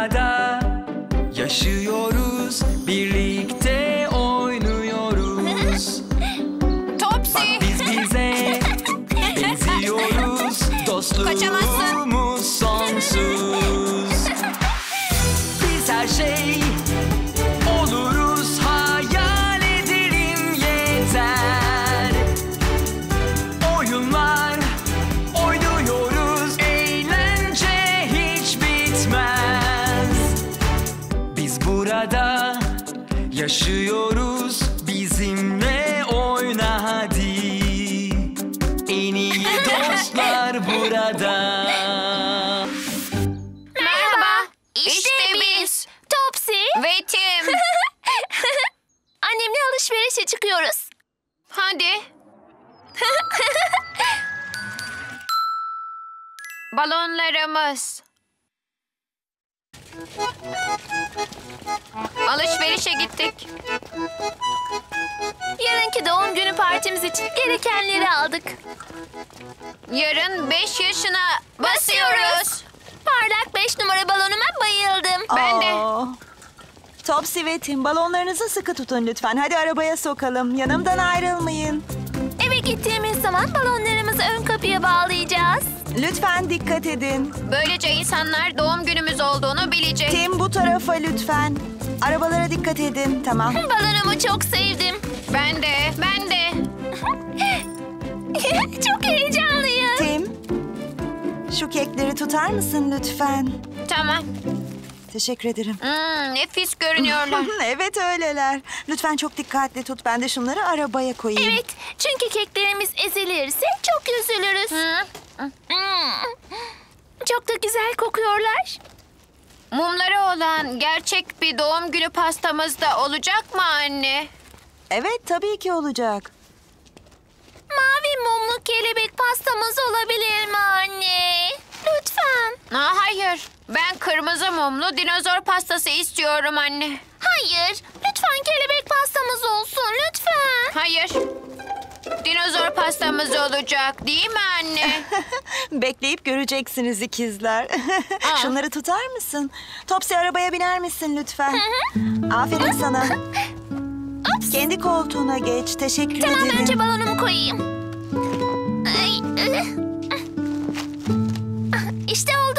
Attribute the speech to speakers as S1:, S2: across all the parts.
S1: burada yaşıyoruz, birlikte oynuyoruz.
S2: Topsy.
S1: Bak biz bize benziyoruz, dostluğumuz sonsuz. Biz her şey oluruz, hayal edelim yeter. Oyunlar oynuyoruz, eğlence hiç bitmez. Biz burada yaşıyoruz, bizimle oyna hadi. En iyi dostlar burada.
S2: Merhaba. İşte biz. Topsy. Ve Tim. Annemle alışverişe çıkıyoruz. Hadi. Balonlarımız. Alışverişe gittik. Yarınki doğum günü partimiz için gerekenleri aldık. Yarın 5 yaşına basıyoruz. Parlak 5 numara balonuma bayıldım. Ben de.
S3: Topsy ve Tim, balonlarınızı sıkı tutun lütfen. Hadi arabaya sokalım. Yanımdan ayrılmayın.
S2: Eve gittiğimiz zaman balonlarımızı ön kapıya bağlayacağız.
S3: Lütfen dikkat edin.
S2: Böylece insanlar doğum günümüz olduğunu bilecek.
S3: Tim, bu tarafa lütfen. Arabalara dikkat edin, tamam.
S2: Balonumu çok sevdim. Ben de. Çok heyecanlıyım.
S3: Tim, şu kekleri tutar mısın lütfen?
S2: Tamam.
S3: Teşekkür ederim.
S2: Nefis görünüyorlar.
S3: Evet öyleler. Lütfen çok dikkatli tut. Ben de şunları arabaya koyayım.
S2: Evet, çünkü keklerimiz ezilirse çok üzülürüz. Çok da güzel kokuyorlar. Mumları olan gerçek bir doğum günü pastamız da olacak mı anne?
S3: Evet, tabii ki olacak.
S2: Mavi mumlu kelebek pastamız olabilir mi anne? Lütfen. Hayır. Ben kırmızı mumlu dinozor pastası istiyorum anne. Hayır. Lütfen kelebek pastamız olsun. Lütfen. Hayır. Dinozor pastamız olacak değil mi anne?
S3: Bekleyip göreceksiniz ikizler. Şunları tutar mısın? Topsy, arabaya biner misin lütfen? Aferin sana. Kendi koltuğuna geç. Teşekkür ederim.
S2: Tamam, önce balonumu koyayım. İşte oldu.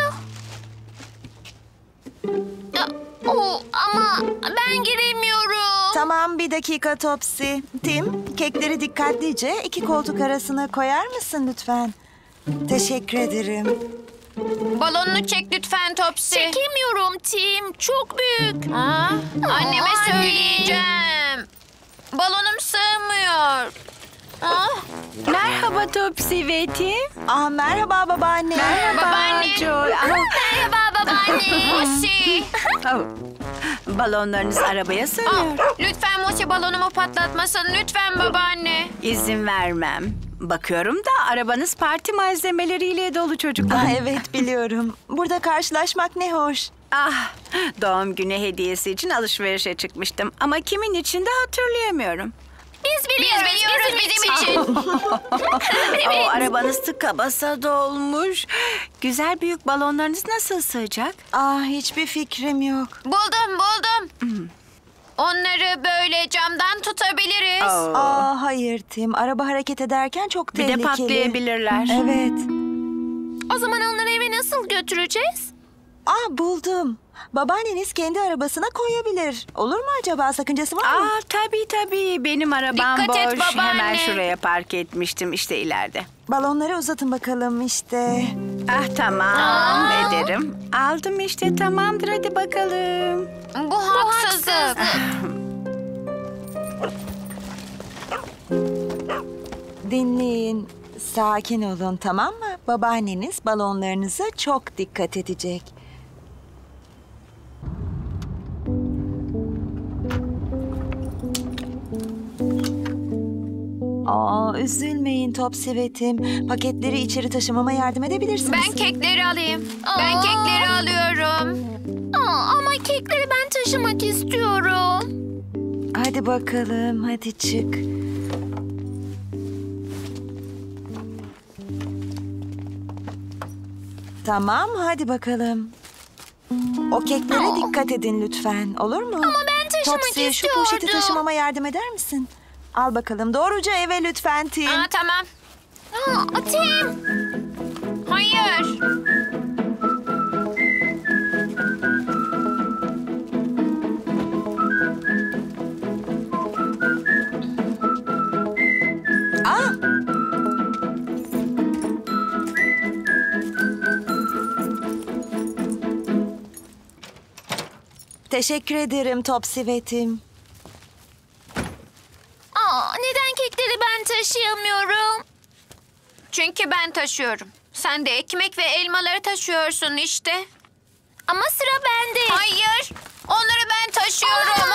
S2: Ama ben giremiyorum.
S3: Tamam, bir dakika Topsy. Tim, kekleri dikkatlice iki koltuk arasına koyar mısın lütfen? Teşekkür ederim.
S2: Balonunu çek lütfen Topsy. Çekemiyorum Tim. Çok büyük. Anneme söyleyeceğim. Balonum sığmıyor.
S4: Merhaba Topsy ve Tim.
S3: Merhaba babaanne.
S2: Babaanne.
S4: Joy.
S2: Merhaba babaanne. Mosi.
S4: Balonlarınız arabaya sığmıyor.
S2: Lütfen Mosi balonumu patlatmasın. Lütfen babaanne.
S4: İzin vermem. Bakıyorum da arabanız parti malzemeleriyle dolu çocuklar.
S3: Evet, biliyorum. Burada karşılaşmak ne hoş.
S4: Doğum günü hediyesi için alışverişe çıkmıştım. Ama kimin için de hatırlayamıyorum.
S2: Biz biliyoruz bizim için.
S4: O arabanız tıka basa dolmuş. Güzel büyük balonlarınız nasıl sığacak?
S3: Hiçbir fikrim yok.
S2: Buldum. Onları böyle camdan tutabiliriz.
S3: Hayır Tim. Araba hareket ederken çok
S4: Bir
S3: tehlikeli.
S4: de patlayabilirler.
S3: Evet.
S2: O zaman onları eve nasıl götüreceğiz?
S3: Buldum. Babaanneniz kendi arabasına koyabilir. Olur mu acaba? Sakıncası var mı?
S4: Tabii. Benim arabam
S2: Dikkat et
S4: boş.
S2: babaanne.
S4: Hemen şuraya park etmiştim. İşte ileride.
S3: Balonları uzatın bakalım işte.
S4: Tamam ederim. Aldım işte, tamamdır, hadi bakalım.
S2: Bu haksızlık.
S3: Dinleyin. Sakin olun, tamam mı? Babaanneniz balonlarınıza çok dikkat edecek. Üzülmeyin Topsy ve Tim. Paketleri içeri taşımama yardım edebilirsiniz.
S2: Ben kekleri alayım. Ben kekleri alıyorum. Ama kekleri ben taşımak istiyorum.
S3: Hadi bakalım, hadi çık. Tamam, hadi bakalım. O keklere dikkat edin lütfen. Olur mu?
S2: Ama ben taşımak
S3: Topsy, şu
S2: istiyordum.
S3: poşeti taşımama yardım eder misin? Al bakalım. Doğruca eve lütfen Tim.
S2: Tamam. Tim. Hayır.
S3: Aa! Teşekkür ederim Topsy ve Tim.
S2: Neden kekleri ben taşıyamıyorum? Çünkü ben taşıyorum. Sen de ekmek ve elmaları taşıyorsun işte. Ama sıra bende. Hayır. Onları ben taşıyorum.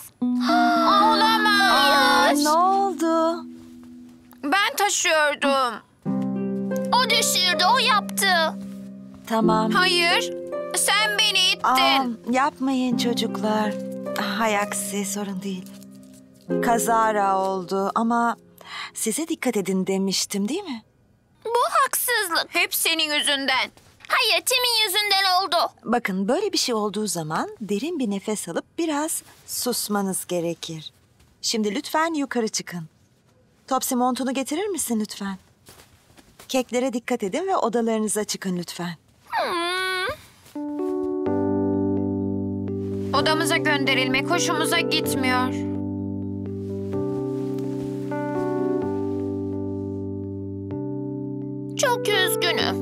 S2: Olamaz.
S3: Ne oldu?
S2: Ben taşıyordum. O düşürdü, o yaptı.
S3: Tamam.
S2: Hayır. Sen beni ittin.
S3: Yapmayın çocuklar. Hay aksi, sorun değil. Kazara oldu ama size dikkat edin demiştim değil mi?
S2: Bu haksızlık. Hep senin yüzünden. Hayır, Tim'in yüzünden oldu.
S3: Bakın, böyle bir şey olduğu zaman derin bir nefes alıp biraz susmanız gerekir. Şimdi lütfen yukarı çıkın. Topsy, montunu getirir misin lütfen? Keklere dikkat edin ve odalarınıza çıkın lütfen.
S2: Odamıza gönderilmek hoşumuza gitmiyor. Çok üzgünüm.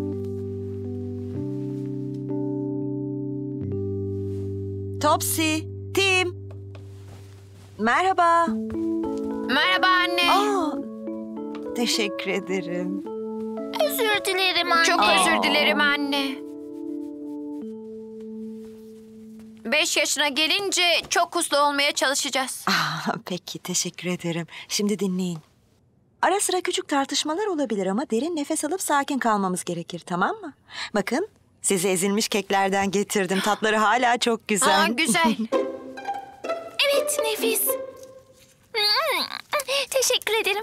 S3: Topsy, Tim. Merhaba.
S2: Merhaba anne.
S3: Teşekkür ederim.
S2: Özür dilerim anne. Çok özür dilerim anne. 5 yaşına gelince çok uslu olmaya çalışacağız.
S3: Peki, teşekkür ederim. Şimdi dinleyin. Ara sıra küçük tartışmalar olabilir ama derin nefes alıp sakin kalmamız gerekir, tamam mı? Bakın, size ezilmiş keklerden getirdim. Tatları hala çok güzel.
S2: Güzel. Evet, nefis. Teşekkür ederim.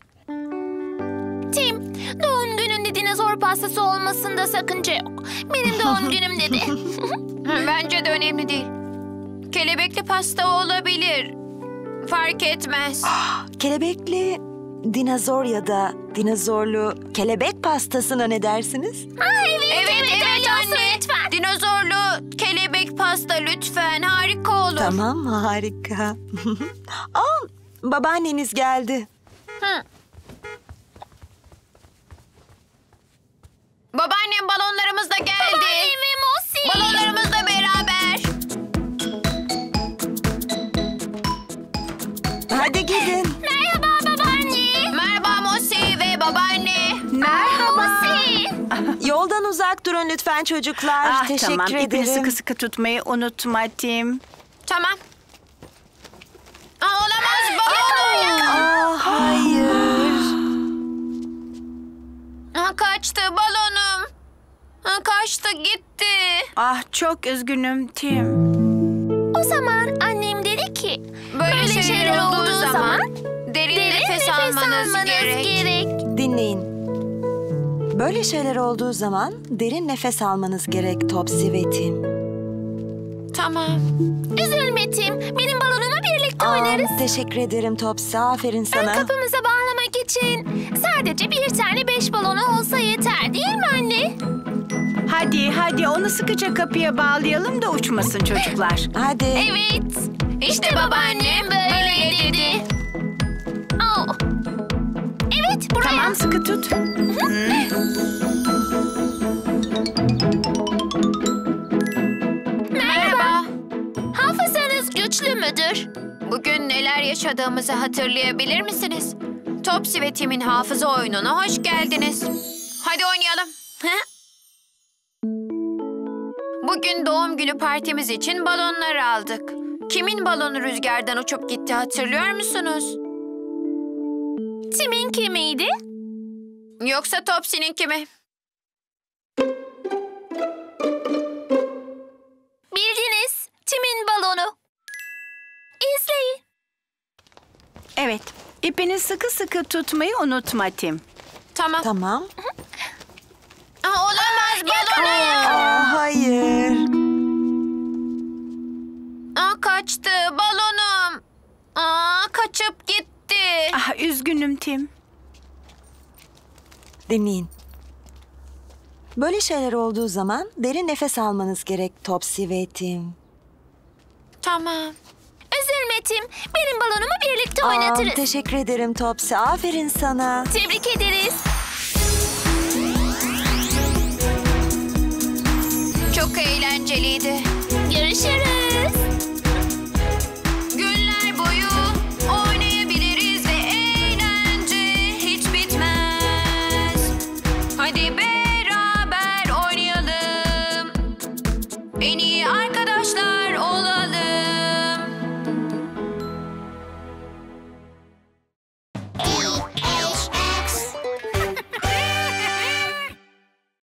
S2: Tim, doğum gününde dinozor pastası olmasında sakınca yok. Benim doğum günüm dedi. Bence de önemli değil. Kelebekli pasta olabilir. Fark etmez.
S3: Kelebekli dinozor ya da dinozorlu kelebek pastasına ne dersiniz?
S2: Evet anne. Lütfen. Dinozorlu kelebek pasta lütfen. Harika olur.
S3: Tamam, harika. Babaanneniz geldi.
S2: Babaannem balonlarımız da geldi. Babaannem ve Mosi. Balonlarımız da beraber.
S3: Hadi gidin.
S2: Merhaba babaanne. Merhaba Mosi ve babaanne.
S4: Merhaba.
S2: Mosi.
S3: Yoldan uzak durun lütfen çocuklar. Teşekkür
S4: Tamam,
S3: ederim.
S4: ipini sıkı sıkı tutmayı unutma Tim.
S2: Tamam. Olamaz balonum.
S3: Hayır.
S2: Kaçtı balonum. Kaçtı gitti.
S4: Çok üzgünüm Tim.
S2: O zaman annem dedi ki böyle şeyler olduğu zaman derin nefes almanız gerek.
S3: Dinleyin. Böyle şeyler olduğu zaman derin nefes almanız gerek Topsy ve Tim.
S2: Tamam. Üzülme Tim. Benim balonuma birlikte oynarız.
S3: Teşekkür ederim Topsy. Aferin sana.
S2: Kapımıza bağlamak için sadece bir tane 5 balonu olsa yeter değil mi anne?
S4: Hadi onu sıkıca kapıya bağlayalım da uçmasın çocuklar.
S3: Hadi.
S2: Evet. İşte babaannem böyle dedi. Evet, buraya.
S4: Tamam, sıkı tut.
S2: Merhaba. Hafızanız güçlü müdür? Bugün neler yaşadığımızı hatırlayabilir misiniz? Topsy ve Tim'in hafıza oyununa hoş geldiniz. Hadi oynayalım. Bugün doğum günü partimiz için balonlar aldık. Kimin balonu rüzgardan uçup gitti hatırlıyor musunuz? Tim'in kimiydi? Yoksa Topsy'nin kimi? Bildiniz. Tim'in balonu. İzleyin.
S4: Evet, ipini sıkı sıkı tutmayı unutma Tim.
S2: Tamam.
S3: Tamam.
S2: Olamaz balonu.
S3: Hayır.
S2: kaçtı balonum. Kaçıp gitti.
S4: Ah, üzgünüm Tim.
S3: Dinleyin. Böyle şeyler olduğu zaman derin nefes almanız gerek Topsy ve Tim.
S2: Tamam. Üzülme Tim. Benim balonumu birlikte oynatırız.
S3: Teşekkür ederim Topsy. Aferin sana.
S2: Tebrik ederiz. Çok eğlenceliydi. Görüşürüz.